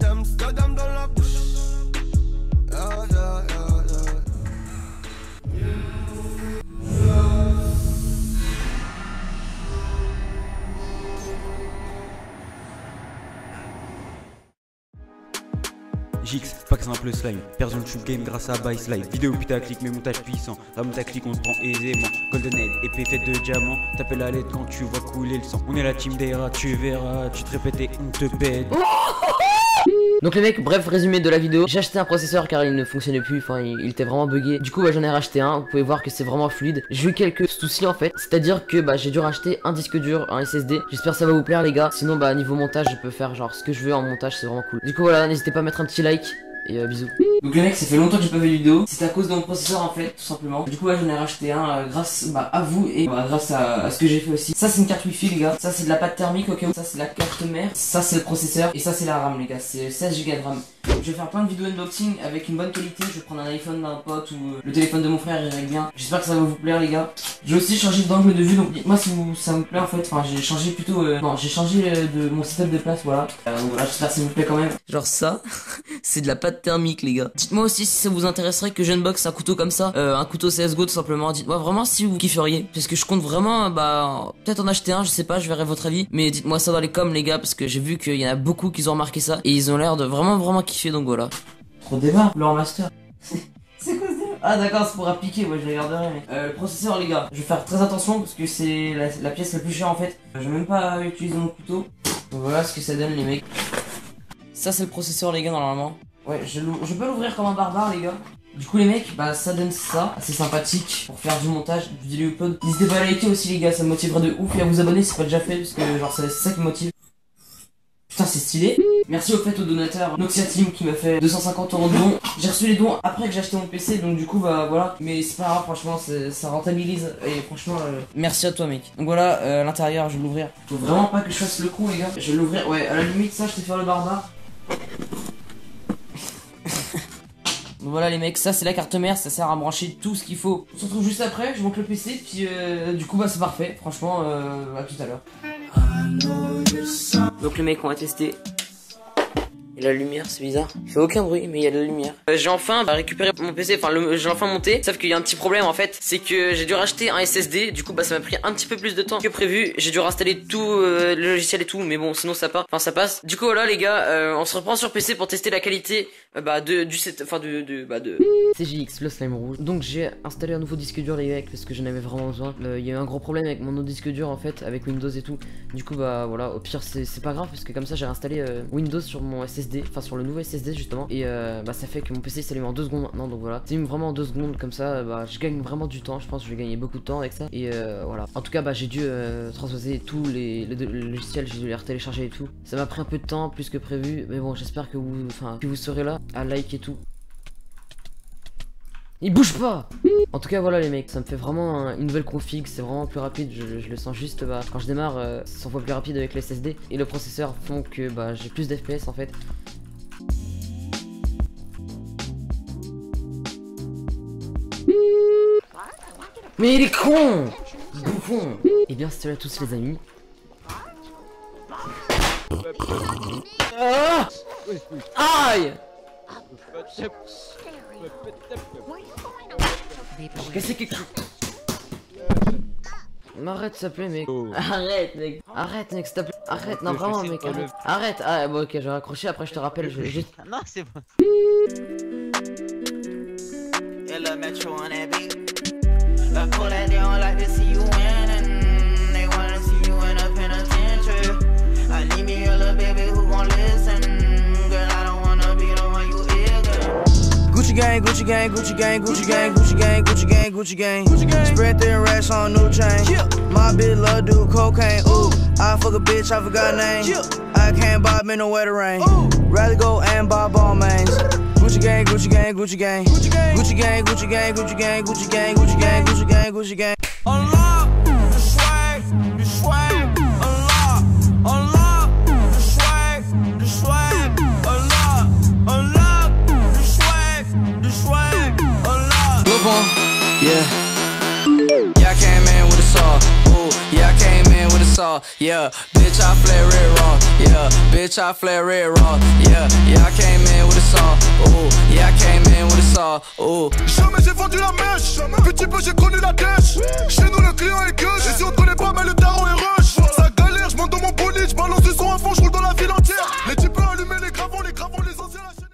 Amsterdam dans la bouche. Jix, pas que simple slime, perds le shoot game grâce à Vice Live. Vidéo putaclic, mais montage puissant. La montage-clic, on se prend aisément. Golden Head, épée faite de diamant. T'appelles à l'aide quand tu vois couler le sang. On est la team d'Era, tu verras. Tu te répètes et on te pète. Donc les mecs, bref résumé de la vidéo, j'ai acheté un processeur car il ne fonctionnait plus, enfin il était vraiment bugué. Du coup j'en ai racheté un, vous pouvez voir que c'est vraiment fluide. J'ai eu quelques soucis en fait, c'est à dire que j'ai dû racheter un disque dur, un SSD. J'espère que ça va vous plaire les gars, sinon niveau montage je peux faire genre ce que je veux en montage, c'est vraiment cool. Du coup voilà, n'hésitez pas à mettre un petit like et bisous. Donc les mecs, ça fait longtemps que j'ai pas fait de vidéo, c'est à cause de mon processeur en fait, tout simplement. Du coup j'en ai racheté un grâce à vous et grâce à ce que j'ai fait aussi. Ça c'est une carte wifi les gars, ça c'est de la pâte thermique, ok. Ça c'est la carte mère, ça c'est le processeur et ça c'est la RAM les gars, c'est 16 Go de RAM. Je vais faire plein de vidéos unboxing avec une bonne qualité, je vais prendre un iPhone d'un pote ou le téléphone de mon frère, il règle bien. J'espère que ça va vous plaire les gars. J'ai aussi changé d'angle de vue, donc dites-moi si ça me plaît en fait. Enfin j'ai changé plutôt, non j'ai changé de mon setup de place, voilà. Donc voilà, j'espère que ça vous plaît quand même. Genre ça, c'est de la pâte thermique les gars. Dites-moi aussi si ça vous intéresserait que j'unbox un couteau comme ça, un couteau CSGO tout simplement. Dites-moi vraiment si vous kifferiez, parce que je compte vraiment peut-être en acheter un, je sais pas, je verrai votre avis. Mais dites-moi ça dans les coms les gars, parce que j'ai vu qu'il y en a beaucoup qui ont remarqué ça et ils ont l'air de vraiment kiffer, donc voilà. Trop débat, leur master. C'est quoi ça? Ah d'accord, c'est pour appliquer, ouais je regarderai mais... le processeur les gars, je vais faire très attention parce que c'est la pièce la plus chère en fait. Je vais même pas utiliser mon couteau. Donc voilà ce que ça donne les mecs. Ça c'est le processeur les gars normalement. Ouais, je peux l'ouvrir comme un barbare les gars. Du coup les mecs, ça donne ça, assez sympathique pour faire du montage, du daily upload. N'hésitez pas à liker aussi les gars, ça me motiverait de ouf et à vous abonner si c'est pas déjà fait parce que genre c'est ça qui me motive. Putain c'est stylé. Merci au fait au donateur Noxia Team qui m'a fait 250 € de dons. J'ai reçu les dons après que j'ai acheté mon PC donc du coup voilà. Mais c'est pas grave franchement, ça rentabilise et franchement merci à toi mec. Donc voilà, à l'intérieur je vais l'ouvrir. Faut vraiment pas que je fasse le con les gars. Je vais l'ouvrir, ouais à la limite ça je vais faire le barbare. Donc voilà les mecs, ça c'est la carte mère, ça sert à brancher tout ce qu'il faut. On se retrouve juste après, je monte le PC, puis du coup c'est parfait, franchement à tout à l'heure. Donc les mecs on va tester. Et la lumière c'est bizarre, il fait aucun bruit mais il y a de la lumière. J'ai enfin récupéré mon PC, enfin j'ai enfin monté. Sauf qu'il y a un petit problème en fait, c'est que j'ai dû racheter un SSD. Du coup ça m'a pris un petit peu plus de temps que prévu. J'ai dû réinstaller tout le logiciel et tout, mais bon sinon ça part, enfin ça passe. Du coup voilà les gars, on se reprend sur PC pour tester la qualité du set, enfin CJX, le slime rouge. Donc j'ai installé un nouveau disque dur les mecs parce que j'en avais vraiment besoin. Il y a eu un gros problème avec mon autre disque dur en fait, avec Windows et tout. Du coup voilà, au pire c'est pas grave parce que comme ça j'ai installé Windows sur mon SSD, enfin sur le nouveau SSD justement. Et ça fait que mon PC s'allume en 2 secondes maintenant, donc voilà. C'est vraiment en 2 secondes comme ça, je gagne vraiment du temps, je pense que je vais gagner beaucoup de temps avec ça. Et voilà. En tout cas j'ai dû transposer tous les logiciels, j'ai dû les télécharger et tout. Ça m'a pris un peu de temps, plus que prévu, mais bon j'espère que vous serez là à like et tout. Il bouge pas. En tout cas voilà les mecs, ça me fait vraiment une nouvelle config, c'est vraiment plus rapide, je le sens juste quand je démarre, c'est 100 fois plus rapide avec le SSD. Et le processeur font que j'ai plus d'FPS en fait. Mais il est con, bouffon. Et bien c'était à tous les amis. Ah aïe. J'ai cassé quelque chose. M'arrête s'il te plaît mec. Arrête mec. Arrête mec s'il te plaît. Arrête, non vraiment mec, arrête. Arrête. Ah bon ok, je vais raccrocher, après je te rappelle, je vais juste... Non c'est bon. Gucci gang, Gucci gang, Gucci gang, Gucci gang, Gucci gang, Gucci gang, Gucci gang. Spread thin racks on new chain. My bitch love do cocaine. Ooh, I fuck a bitch, I forgot name. I can't buy me no wetter rain. Rather go and buy ball mains. Gucci gang, Gucci gang, Gucci gang, Gucci gang, Gucci gang, Gucci gang, Gucci gang, Gucci gang, Gucci gang, Gucci gang, Gucci gang. Unlock the swag, the swag. Unlock, unlock the swag, the swag. Unlock, unlock the swag, the swag. Unlock. Look on, yeah. Yeah, I came in with a saw. Ooh, yeah, I came in with a saw. Yeah, bitch, I flare red raw. Yeah, bitch. bitch, I flare red raw. Yeah, yeah, I came in with a saw. Ooh, yeah, I came in with a saw. Ooh. Jamais j'ai vendu la mèche. Petit peu j'ai connu la dèche. Chez nous le client est gueux.